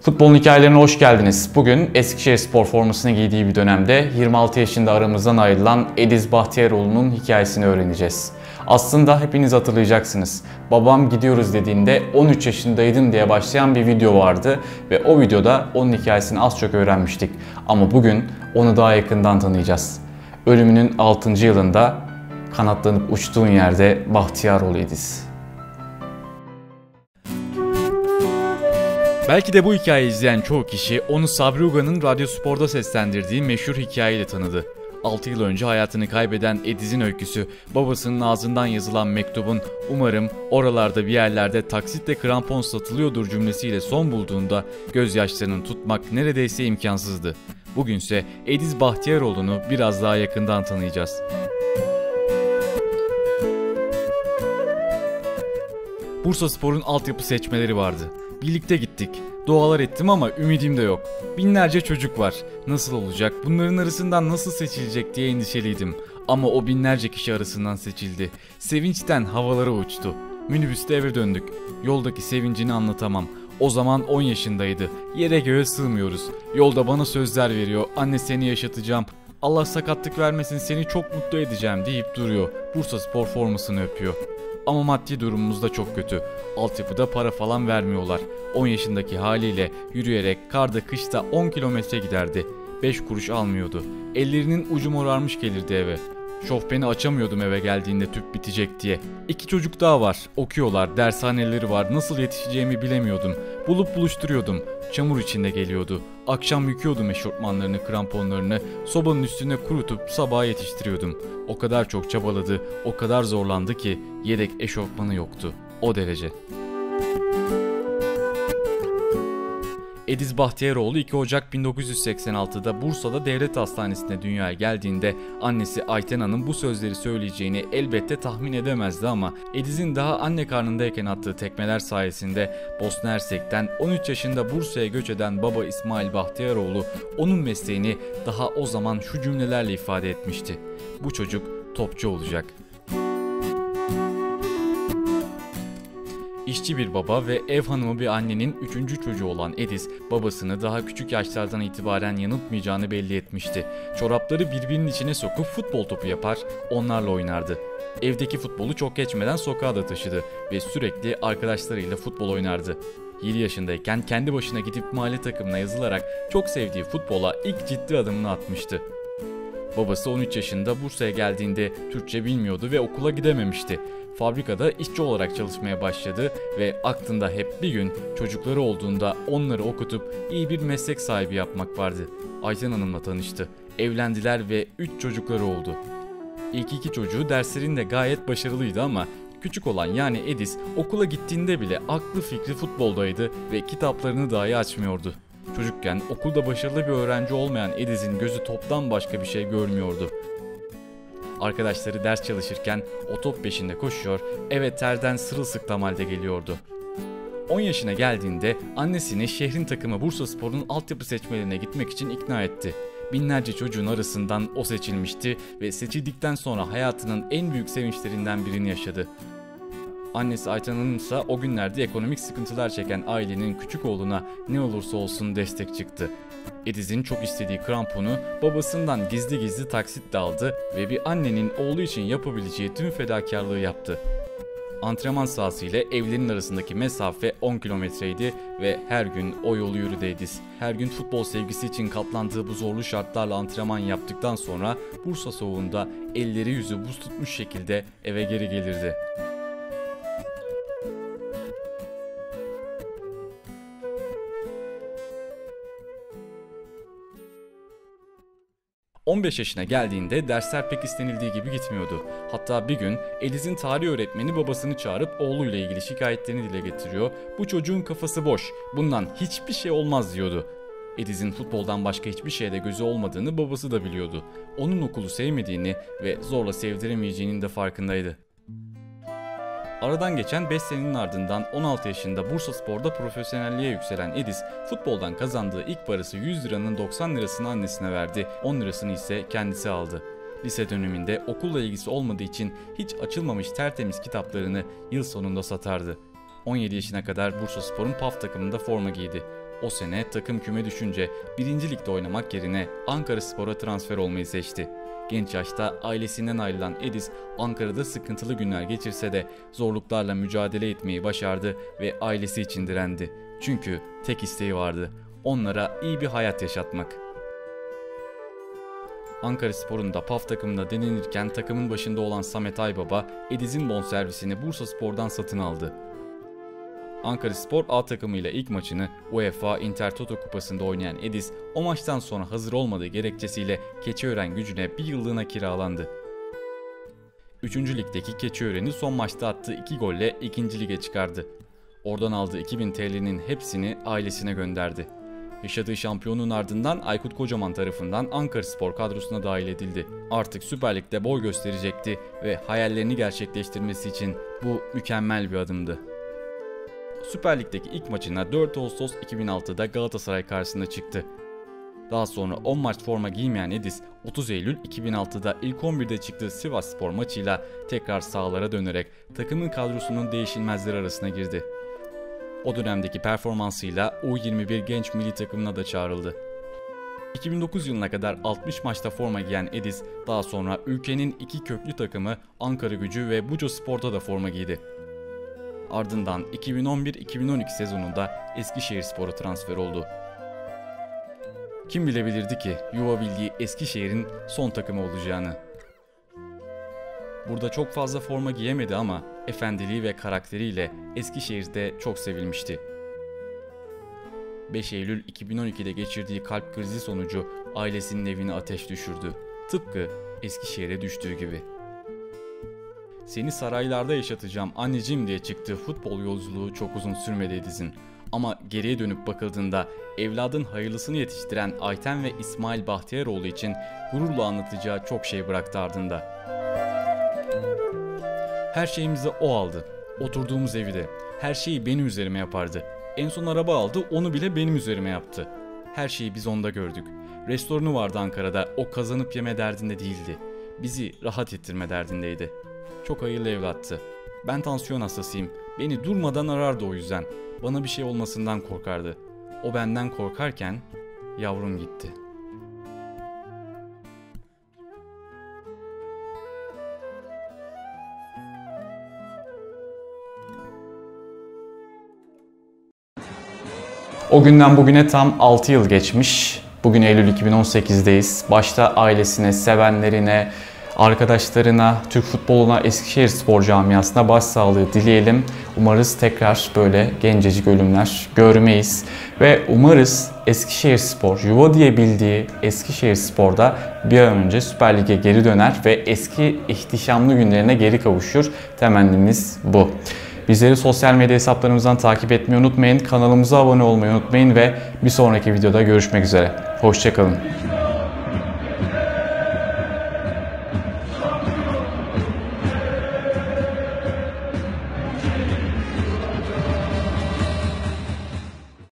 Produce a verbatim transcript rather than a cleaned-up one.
Futbolun hikayelerine hoş geldiniz. Bugün Eskişehirspor formasını giydiği bir dönemde yirmi altı yaşında aramızdan ayrılan Ediz Bahtiyaroğlu'nun hikayesini öğreneceğiz. Aslında hepiniz hatırlayacaksınız. Babam gidiyoruz dediğinde on üç yaşındaydım diye başlayan bir video vardı ve o videoda onun hikayesini az çok öğrenmiştik. Ama bugün onu daha yakından tanıyacağız. Ölümünün altıncı yılında kanatlanıp uçtuğun yerde Bahtiyaroğlu Ediz. Belki de bu hikayeyi izleyen çoğu kişi onu Sabri Uga'nın Radyo Spor'da seslendirdiği meşhur hikayeyle tanıdı. altı yıl önce hayatını kaybeden Ediz'in öyküsü, babasının ağzından yazılan mektubun "umarım oralarda bir yerlerde taksitle krampon satılıyordur" cümlesiyle son bulduğunda gözyaşlarını tutmak neredeyse imkansızdı. Bugünse Ediz Bahtiyaroğlu'nu biraz daha yakından tanıyacağız. Bursaspor'un altyapı seçmeleri vardı. Birlikte gittik. Dualar ettim ama ümidim de yok. Binlerce çocuk var. Nasıl olacak? Bunların arasından nasıl seçilecek diye endişeliydim. Ama o binlerce kişi arasından seçildi. Sevinçten havalara uçtu. Minibüste eve döndük. Yoldaki sevincini anlatamam. O zaman on yaşındaydı. Yere göğe sığmıyoruz. Yolda bana sözler veriyor. Anne, seni yaşatacağım. Allah sakatlık vermesin, seni çok mutlu edeceğim deyip duruyor. Bursaspor formasını öpüyor. Ama maddi durumumuz da çok kötü. Altyapıda para falan vermiyorlar. on yaşındaki haliyle yürüyerek karda kışta on kilometre giderdi. beş kuruş almıyordu. Ellerinin ucu morarmış gelirdi eve. Şofbeni açamıyordum eve geldiğinde tüp bitecek diye. İki çocuk daha var. Okuyorlar, dershaneleri var. Nasıl yetişeceğimi bilemiyordum. Bulup buluşturuyordum. Çamur içinde geliyordu. Akşam yıkıyordum eşofmanlarını, kramponlarını. Sobanın üstüne kurutup sabaha yetiştiriyordum. O kadar çok çabaladı, o kadar zorlandı ki yedek eşofmanı yoktu. O derece. Ediz Bahtiyaroğlu iki Ocak bin dokuz yüz seksen altıda Bursa'da Devlet Hastanesi'nde dünyaya geldiğinde annesi Ayten Hanım bu sözleri söyleyeceğini elbette tahmin edemezdi ama Ediz'in daha anne karnındayken attığı tekmeler sayesinde Bosna Hersek'ten on üç yaşında Bursa'ya göç eden baba İsmail Bahtiyaroğlu onun mesleğini daha o zaman şu cümlelerle ifade etmişti: "Bu çocuk topçu olacak." İşçi bir baba ve ev hanımı bir annenin üçüncü çocuğu olan Ediz, babasını daha küçük yaşlardan itibaren yanıltmayacağını belli etmişti. Çorapları birbirinin içine sokup futbol topu yapar, onlarla oynardı. Evdeki futbolu çok geçmeden sokağa da taşıdı ve sürekli arkadaşlarıyla futbol oynardı. yedi yaşındayken kendi başına gidip mahalle takımına yazılarak çok sevdiği futbola ilk ciddi adımını atmıştı. Babası on üç yaşında Bursa'ya geldiğinde Türkçe bilmiyordu ve okula gidememişti. Fabrikada işçi olarak çalışmaya başladı ve aklında hep bir gün çocukları olduğunda onları okutup iyi bir meslek sahibi yapmak vardı. Ayten Hanım'la tanıştı. Evlendiler ve üç çocukları oldu. İlk iki çocuğu derslerinde gayet başarılıydı ama küçük olan yani Ediz okula gittiğinde bile aklı fikri futboldaydı ve kitaplarını dahi açmıyordu. Çocukken okulda başarılı bir öğrenci olmayan Ediz'in gözü toptan başka bir şey görmüyordu. Arkadaşları ders çalışırken o top peşinde koşuyor, eve terden sırılsıklam halde geliyordu. on yaşına geldiğinde annesini şehrin takımı Bursaspor'un altyapı seçmelerine gitmek için ikna etti. Binlerce çocuğun arasından o seçilmişti ve seçildikten sonra hayatının en büyük sevinçlerinden birini yaşadı. Annesi Ayten Hanım ise o günlerde ekonomik sıkıntılar çeken ailenin küçük oğluna ne olursa olsun destek çıktı. Ediz'in çok istediği kramponu babasından gizli gizli taksitle aldı ve bir annenin oğlu için yapabileceği tüm fedakarlığı yaptı. Antrenman sahası ile evlerinin arasındaki mesafe on kilometreydi ve her gün o yolu yürüdü Ediz. Her gün futbol sevgisi için katlandığı bu zorlu şartlarla antrenman yaptıktan sonra Bursa soğuğunda elleri yüzü buz tutmuş şekilde eve geri gelirdi. on beş yaşına geldiğinde dersler pek istenildiği gibi gitmiyordu. Hatta bir gün Ediz'in tarih öğretmeni babasını çağırıp oğluyla ilgili şikayetlerini dile getiriyor. "Bu çocuğun kafası boş, bundan hiçbir şey olmaz" diyordu. Ediz'in futboldan başka hiçbir şeyde gözü olmadığını babası da biliyordu. Onun okulu sevmediğini ve zorla sevdiremeyeceğinin de farkındaydı. Aradan geçen beş senenin ardından on altı yaşında Bursaspor'da profesyonelliğe yükselen Ediz, futboldan kazandığı ilk parası yüz liranın doksan lirasını annesine verdi, on lirasını ise kendisi aldı. Lise döneminde okulla ilgisi olmadığı için hiç açılmamış tertemiz kitaplarını yıl sonunda satardı. on yedi yaşına kadar Bursaspor'un P A F takımında forma giydi. O sene takım küme düşünce birinci Lig'de oynamak yerine Ankaraspor'a transfer olmayı seçti. Genç yaşta ailesinden ayrılan Ediz, Ankara'da sıkıntılı günler geçirse de zorluklarla mücadele etmeyi başardı ve ailesi için direndi. Çünkü tek isteği vardı: onlara iyi bir hayat yaşatmak. Ankaraspor'un da P A F takımında denenirken takımın başında olan Samet Aybaba, Ediz'in bonservisini Bursaspor'dan satın aldı. Ankaraspor A takımıyla ilk maçını UEFA Intertoto Kupası'nda oynayan Ediz, o maçtan sonra hazır olmadığı gerekçesiyle Keçiören-Gücü'ne bir yıllığına kiralandı. üçüncü Lig'deki Keçiören'i son maçta attığı iki golle ikinci Lig'e çıkardı. Oradan aldığı iki bin T L'nin hepsini ailesine gönderdi. Yaşadığı şampiyonluğun ardından Aykut Kocaman tarafından Ankaraspor kadrosuna dahil edildi. Artık Süper Lig'de boy gösterecekti ve hayallerini gerçekleştirmesi için bu mükemmel bir adımdı. Süper Lig'deki ilk maçına dört Ağustos iki bin altıda Galatasaray karşısında çıktı. Daha sonra on maç forma giymeyen Ediz, otuz Eylül iki bin altıda ilk on birde çıktığı Sivasspor maçıyla tekrar sahalara dönerek takımın kadrosunun değişilmezleri arasına girdi. O dönemdeki performansıyla U yirmi bir genç milli takımına da çağrıldı. iki bin dokuz yılına kadar altmış maçta forma giyen Ediz, daha sonra ülkenin iki köklü takımı Ankaragücü ve Bucaspor'da da forma giydi. Ardından iki bin on bir iki bin on iki sezonunda Eskişehirspor'a transfer oldu. Kim bilebilirdi ki yuva bildiği Eskişehir'in son takımı olacağını. Burada çok fazla forma giyemedi ama efendiliği ve karakteriyle Eskişehir'de çok sevilmişti. beş Eylül iki bin on ikide geçirdiği kalp krizi sonucu ailesinin evine ateş düşürdü. Tıpkı Eskişehir'e düştüğü gibi. "Seni saraylarda yaşatacağım anneciğim" diye çıktığı futbol yolculuğu çok uzun sürmedi Ediz'in. Ama geriye dönüp bakıldığında evladın hayırlısını yetiştiren Ayten ve İsmail Bahtiyaroğlu için gururla anlatacağı çok şey bıraktı ardında. Her şeyimizi o aldı. Oturduğumuz evi de. Her şeyi benim üzerime yapardı. En son araba aldı, onu bile benim üzerime yaptı. Her şeyi biz onda gördük. Restoranı vardı Ankara'da, o kazanıp yeme derdinde değildi. Bizi rahat ettirme derdindeydi. Çok hayırlı evlattı. Ben tansiyon hastasıyım. Beni durmadan arardı o yüzden. Bana bir şey olmasından korkardı. O benden korkarken yavrum gitti. O günden bugüne tam altı yıl geçmiş. Bugün Eylül iki bin on sekizdeyiz. Başta ailesine, sevenlerine, arkadaşlarına, Türk futboluna, Eskişehirspor camiasına başsağlığı dileyelim. Umarız tekrar böyle gencecik ölümler görmeyiz. Ve umarız Eskişehirspor, yuva diye bildiği Eskişehirspor'da bir an önce Süper Lig'e geri döner ve eski ihtişamlı günlerine geri kavuşur. Temennimiz bu. Bizleri sosyal medya hesaplarımızdan takip etmeyi unutmayın. Kanalımıza abone olmayı unutmayın ve bir sonraki videoda görüşmek üzere. Hoşça kalın.